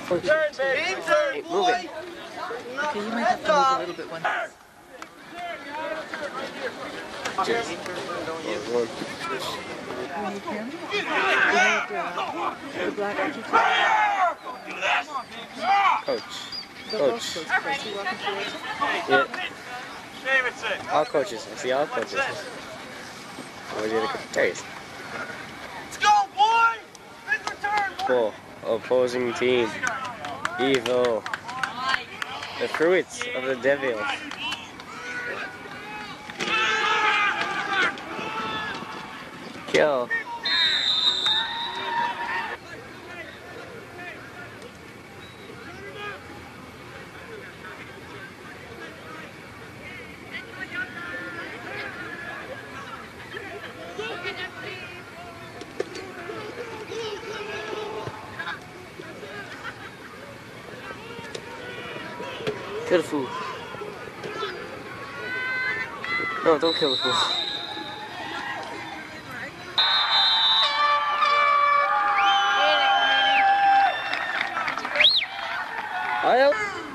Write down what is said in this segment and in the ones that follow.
Turn, baby. Hey, move it. Okay, you might have to move a little bit once. Will you him? The black Coach. Coach. Is he walking towards him? Yeah. All coaches. I see all coaches. Where's the other coach? There he is. Let's go, boy! Big return, boy! Full opposing team. Evil. The fruits of the devil. Kill. Kill the fool. No, don't kill the fool. I don't.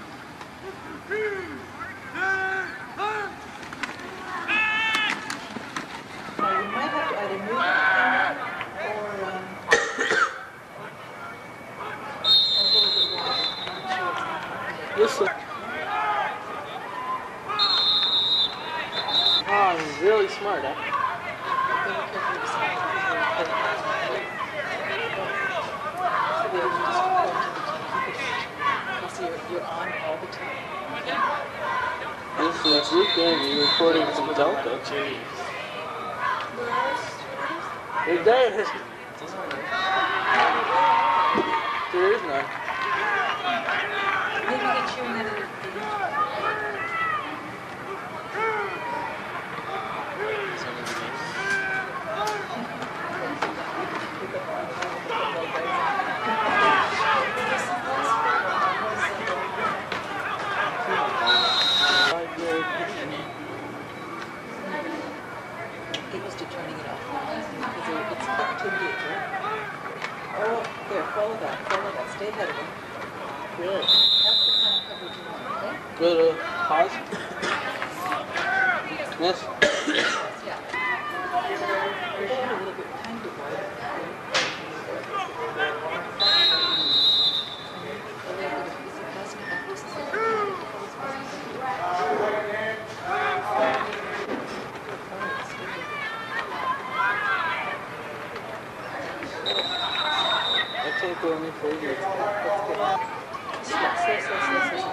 Now you might have to either move the camera or go a bit wide. Listen. Oh, he's really smart, huh? You're on all the time. This weekend you're recording some Delta. You're dead. There is none. Maybe get you another. Get used to turning it off because it's got 2 gigs, right? Oh, there, follow that, stay ahead of him. Good. That's the kind of coverage you want, okay? Go to pause. Yes. Yeah. Pull it a little bit, kind of wide. I can't go any further. Slow.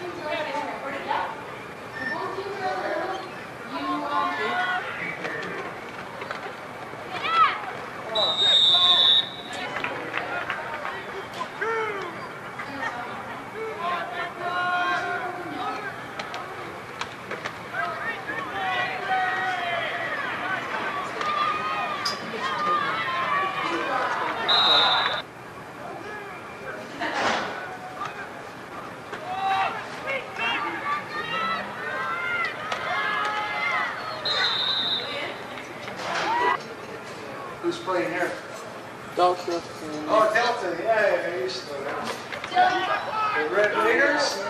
Who's playing here? Delta. Oh, Delta. Yeah, I used to know. The Red Raiders?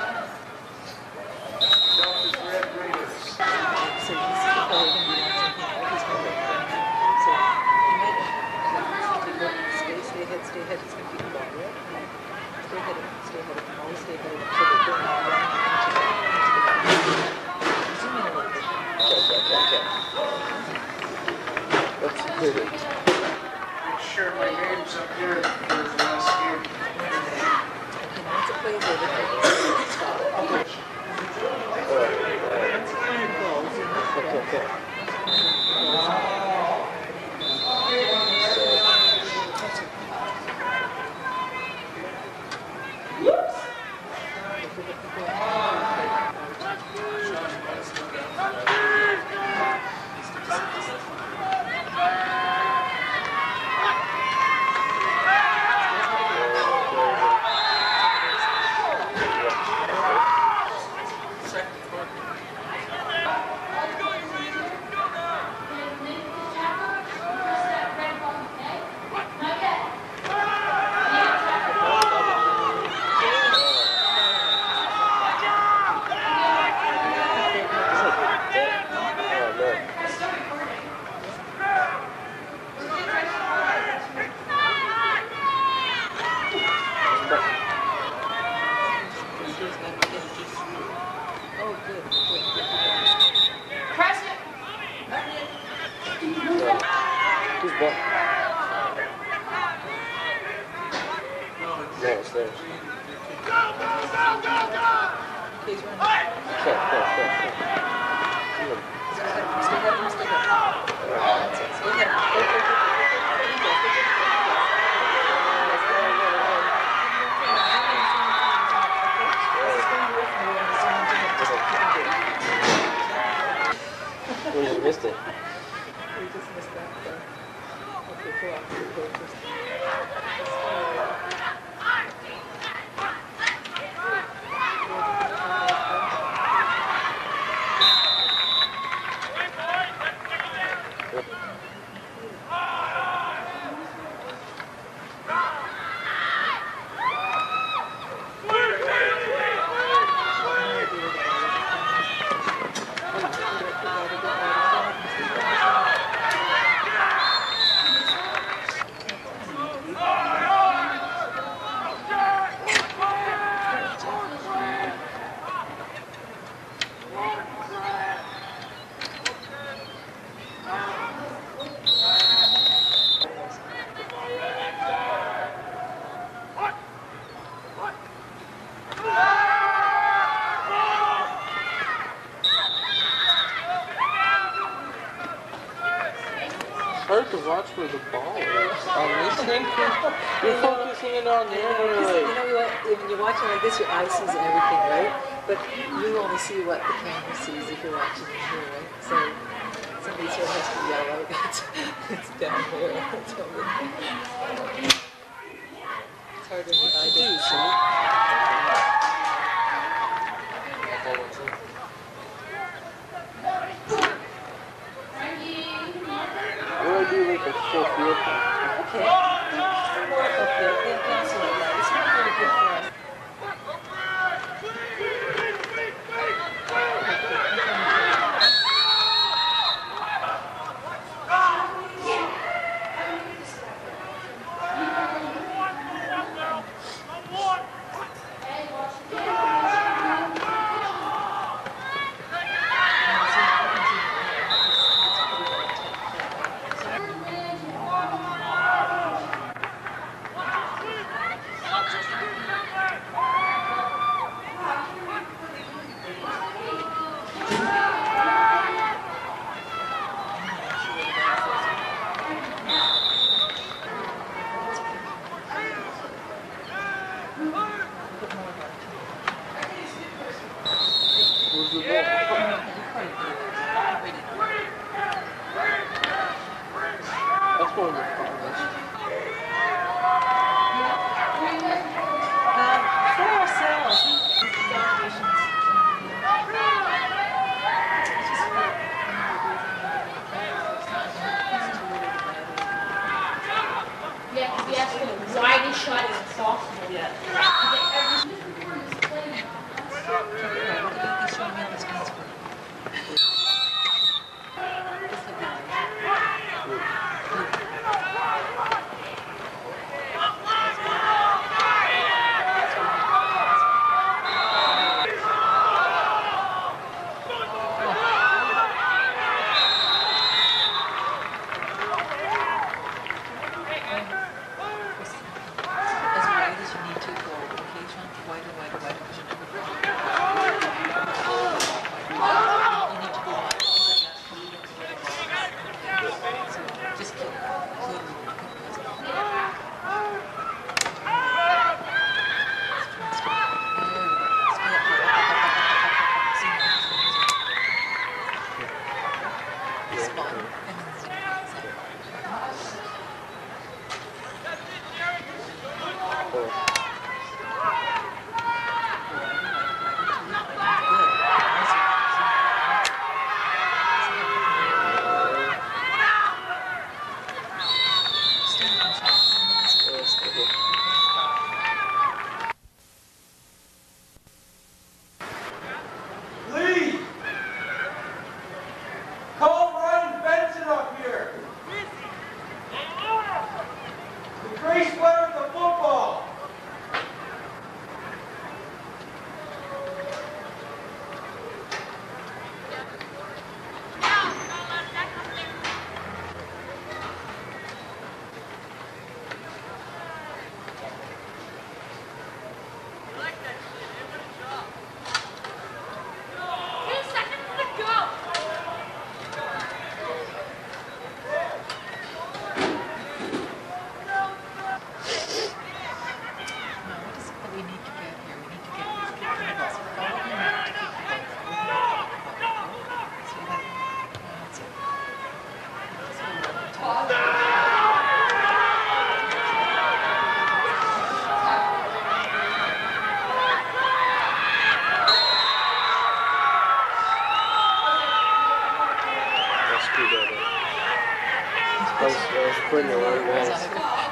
Delta's Red Raiders. So he's probably going to be watching him. He's going to be so you might have to go stay ahead. He's going to be the ball, right? Stay ahead of him. Always stay ahead of him. So they're going to run into the zoom in a little bit. Okay. That's good. Make sure my name's up here for the last game. Okay, now once it plays over, stop. Okay. Once it kind of goes, you have to Okay. No, it's theirs. He's running. Stay ahead. Stay ahead. Stay ahead. We just missed it. We just missed that. Okay, pull off. Hard to watch where the ball is. On this thing, you're focusing it on there, and you're You like, know what? When you're watching like this, your eye sees everything, right? But you only see what the camera sees if you're watching in here, right? So somebody sort of has to yell out, it's down here. It's harder than I do. what do I do like a full field thing? Okay. More up here. They also like that. It's not really good for us. Where's the ball? That's one of the farthest. For ourselves. Yeah, to be as widely shot as possible. Yeah. He's showing me on the screen. As wide as you need to go, okay, Sean? Wider, because you're never going. You need to go wide. So just keep Lee! Call Ryan Benson up here. The gray sweater with the football. putting it on, guys.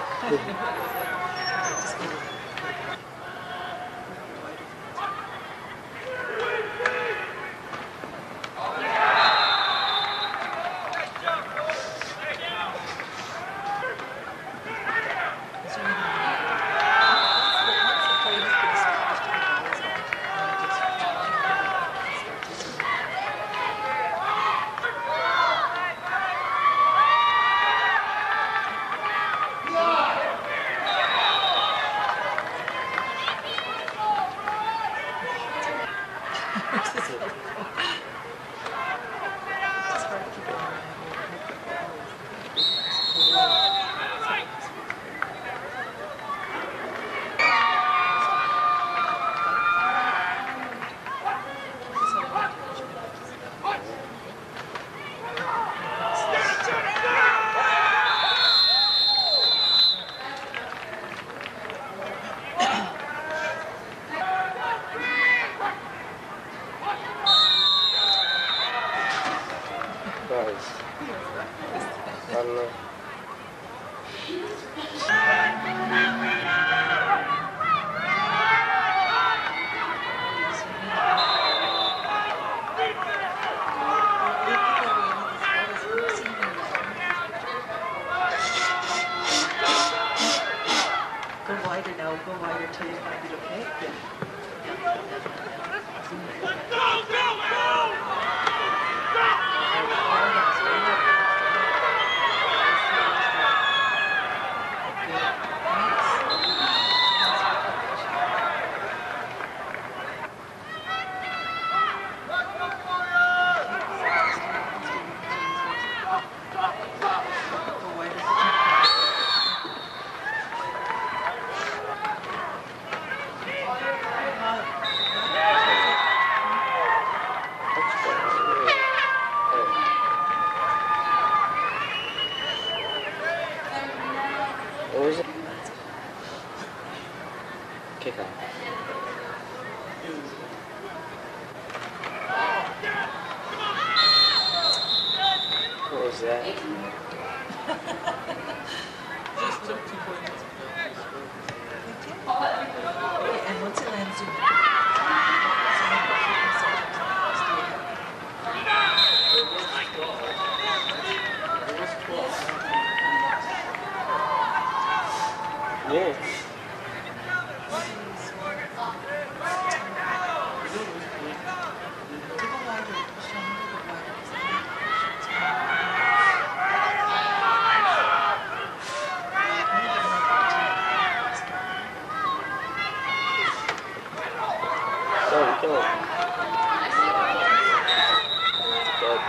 I don't know. Go wider now, go wider till you find it, okay? What was it? Kick off. What was that? Just took 2 points. And once it lands, you Yeah. Go, go. Good.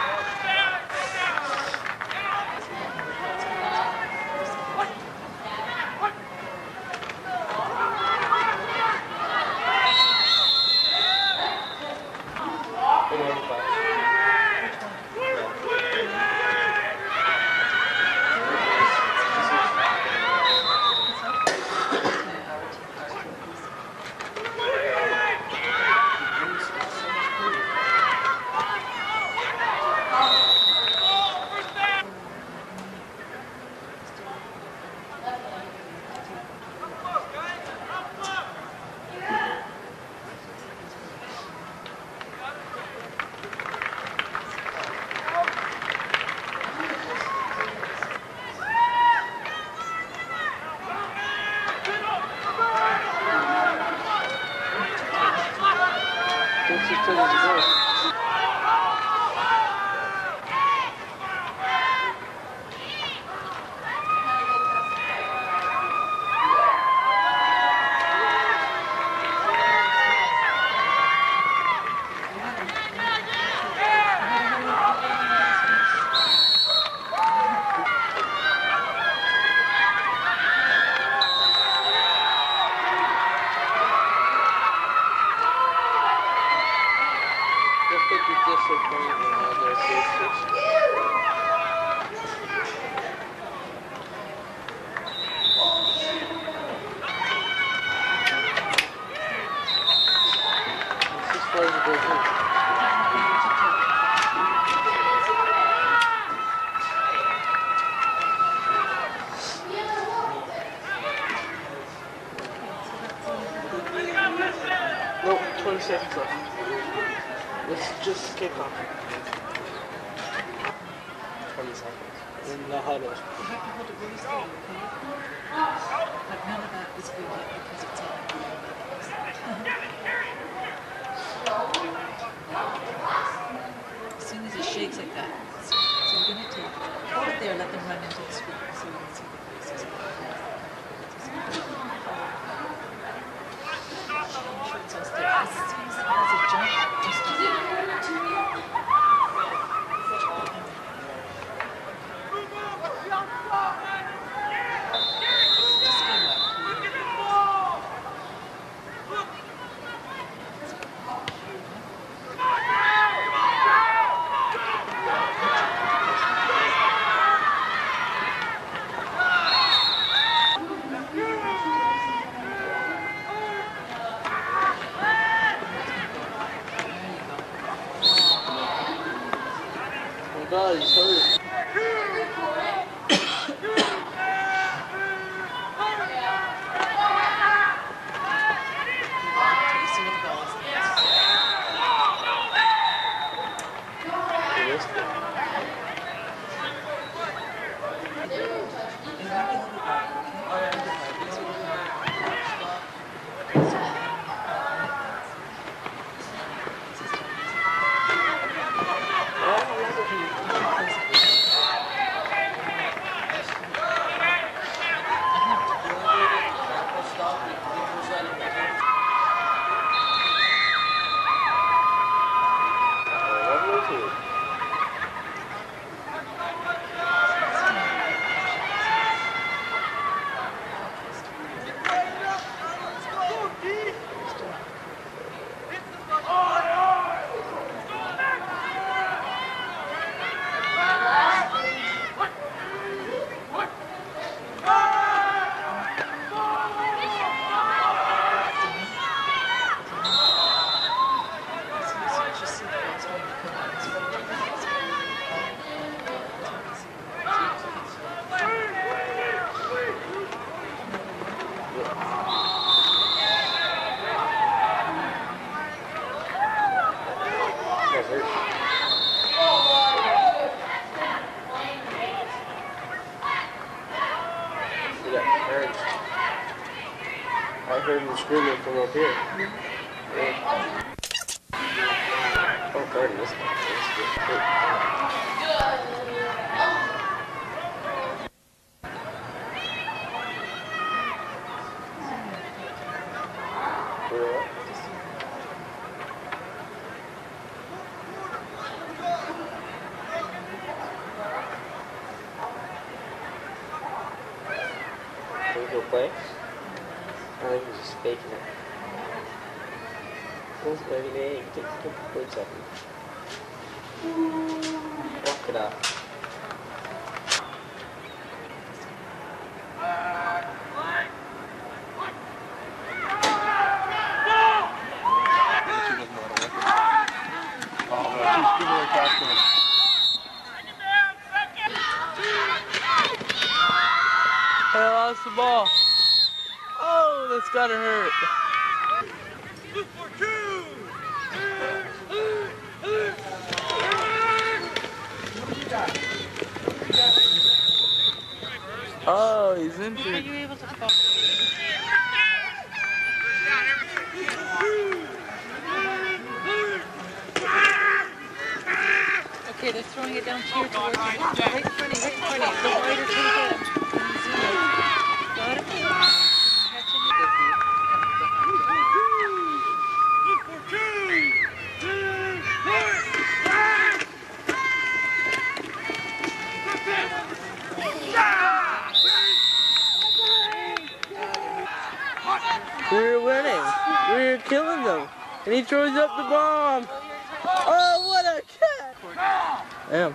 Nope, 20 seconds left. Let's just kick off. 20 seconds. In the huddle. You have to hold it really steady, okay? But none of that is good yet because it's all as soon as it shakes like that. So we're going to take, hold it there, let them run into the screen so we can see the faces. So stay. As a jump, just Oh God, he's hurt. I heard him screaming from up here. Yeah. Oh, God, this Can we go play? I think he's just faking it. Who's ready to take a quick second? Walk it up. I lost the ball. Oh, that's gotta hurt. Oh, he's injured. Are you able to fall? Okay, they're throwing it down here towards you. Right in front of you, right in front of you. Go right or take it. Got it? Catching it. We were winning. We were killing them. And he throws up the bomb. Oh, what a catch! Damn.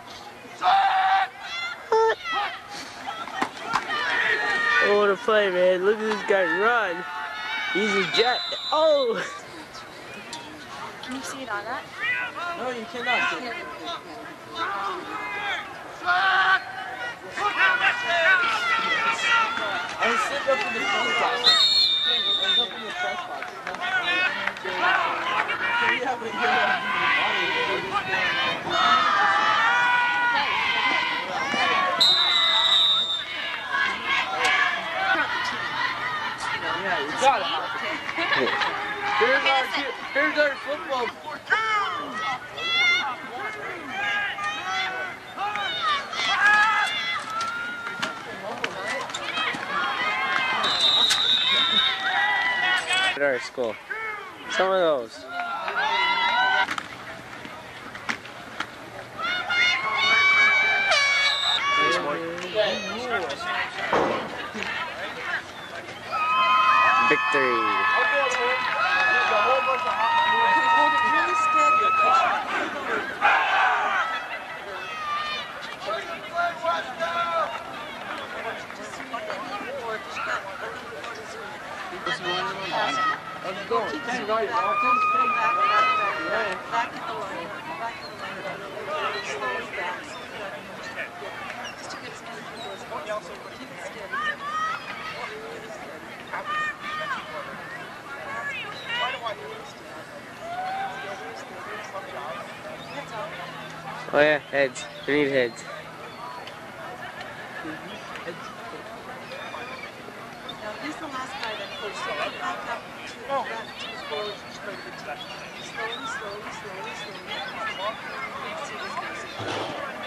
Oh, what a play, man. Look at this guy run. He's a jet. Oh! Can you see it on that? No, you cannot see it. I was sitting up in the press box. I was up in the press box. gotta happen. Here's our football. At our school. Some of those. Victory. How's it going? Hey, right, Martin. Back at the line. Back at the line. Slowly back. Just to get as many people as possible. Keep it steady. Oh yeah, heads. We need heads. Now he's the last guy that goes back up to his forward straight to the team. Slowly. See this guy.